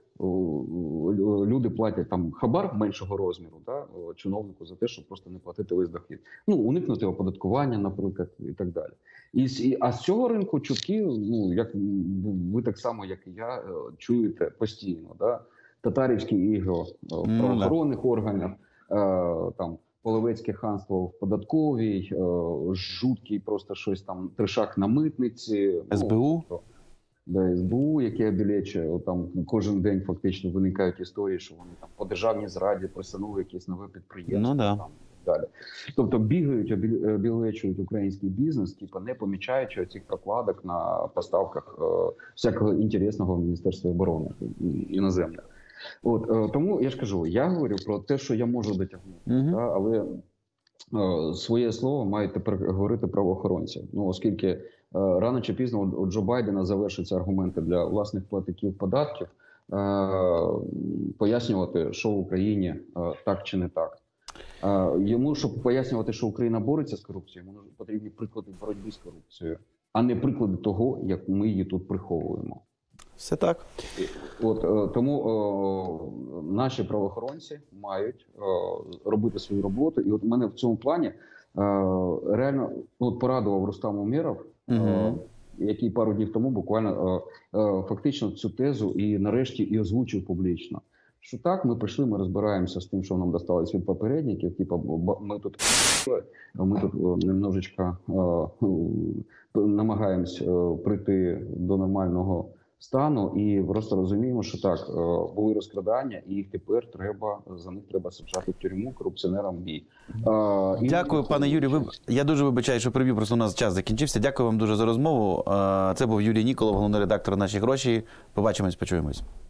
люди платять там хабар меншого розміру, да, чиновнику за те, щоб просто не платити весь дохід. Ну, уникнути оподаткування, наприклад, і так далі. І, і, а з цього ринку чутки, ну, як ви так само, як і я, чуєте постійно. Да? Татарівські ігри в правоохоронних органах, там, Половецьке ханство в податковій, жуткий просто щось там, тришак на митниці. Ес Бе У? Ну, Да, Ес Бе У, яке обілечує, там кожен день фактично виникають історії, що вони там по державній зраді присунули якесь нове підприємство. Ну, да. Там, далі. Тобто бігають, обілечують український бізнес, типу не помічаючи цих прокладок на поставках е, всякого інтересного в Міністерстві оборони іноземних. От е, тому я ж кажу, я говорю про те, що я можу дотягнути, uh-huh. да, але е, своє слово мають тепер говорити правоохоронці. Ну, оскільки е, рано чи пізно у Джо Байдена завершаться аргументи для власних платників податків, е, пояснювати, що в Україні е, так чи не так. Е, йому, щоб пояснювати, що Україна бореться з корупцією, йому потрібні приклади боротьби з корупцією, а не приклади того, як ми її тут приховуємо. Все так. От тому о, наші правоохоронці мають о, робити свою роботу. І от мене в цьому плані о, реально от порадував Рустам Умєров, угу. о, який пару днів тому буквально о, о, фактично цю тезу і нарешті і озвучив публічно. Що так, ми прийшли, ми розбираємося з тим, що нам досталось від попередників. Типу, ми тут ми тут немножечко о, намагаємось о, прийти до нормального стану і просто розуміємо, що так, були розкрадання, і їх тепер треба, за них треба саджати в тюрму, корупціонерам бій. Дякую, пане Юрію. Ви... Я дуже вибачаю, що приб'ю, просто у нас час закінчився. Дякую вам дуже за розмову. Це був Юрій Ніколов, головний редактор «Наші гроші». Побачимось, почуємось.